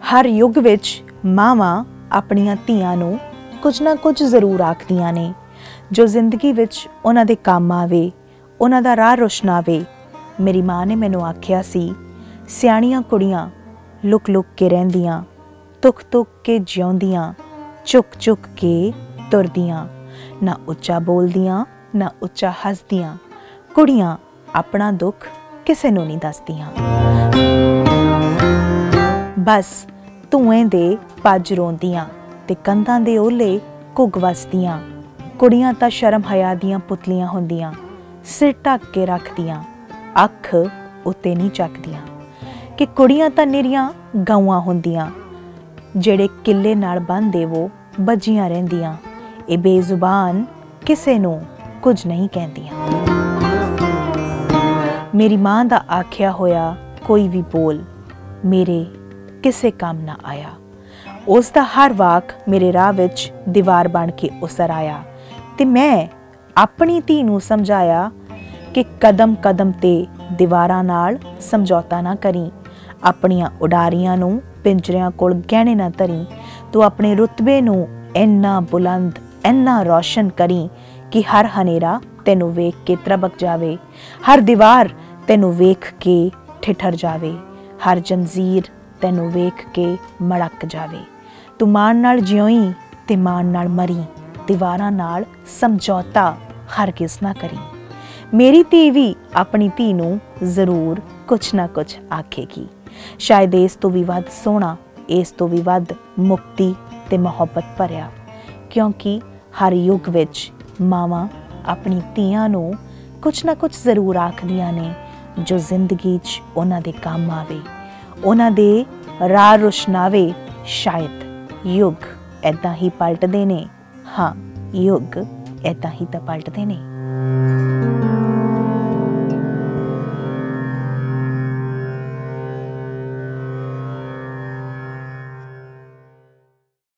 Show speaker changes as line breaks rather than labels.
हर युग विच मावां अपणियां धीआं नूं कुछ ना कुछ जरूर आखदियां ने जो जिंदगी विच उन्हां दे काम आवे, उन्हां दा राह रोशनावे। मेरी माँ ने मैनूं आखिया सी, सियाणियां कुड़ियां लुक लुक के रहिंदियां, तुक तुक के जिउंदियां, चुक चुक के तुरदियां, ना उच्चा बोलदियां ना उच्चा हसदियां, कुड़ियां अपना दुख किसे नूं नहीं दसदियां। बस धुएं दे पज रोंदियां ते कंधां दे ओले घुग वसदियां। कुड़ियां तां शर्म हया दियां पुतलियां हुंदियां, सिर ढक के रखदियां, अख उत्ते नहीं चकदियां। कि कुड़ियां तां निरियां गऊआं हुंदियां, जेड़े किले नाल बन्नदे वो बजियां रहिंदियां। ए बेजुबान किसे नूं कुछ नहीं कहंदियां। मेरी माँ दा आखिया होया कोई भी बोल मेरे किसे काम ना आया। उस दा हर वाक मेरे राह विच दीवार बन के उसर आया ते मैं अपनी धी नूं समझाया कि कदम कदम ते दीवारां नाल समझौता ना करी, अपनियां उडारियां नूं पिंजरियां कोल गहने ना धरी। तू अपने रुतबे नूं इन्ना बुलंद इन्ना रोशन करी कि हर हनेरा तैनूं वेख के त्रबक जावे, हर दीवार तैनूं वेख के ठिठर जावे, हर जंजीर तैनूं वेख के मड़क जावे। तू माण नाल जिउई ते माण नाल मरी, दीवारां नाल समझौता हरगिज़ ना करी। मेरी धी भी अपनी धी नूं जरूर कुछ ना कुछ आखेगी, शायद इस तो भी वध सोहना, इस तो भी वध मुक्ति ते मुहब्बत भरिया। क्योंकि हर युग विच मावां अपनी धीआं नूं कुछ ना कुछ जरूर आखदियां ने जो जिंदगी च उन्हां दे काम आवे, उन्हां दे राह रोशनावे। शायद युग ऐदां ही पलटदे ने, हाँ युग ऐदां ही तां पलटदे ने।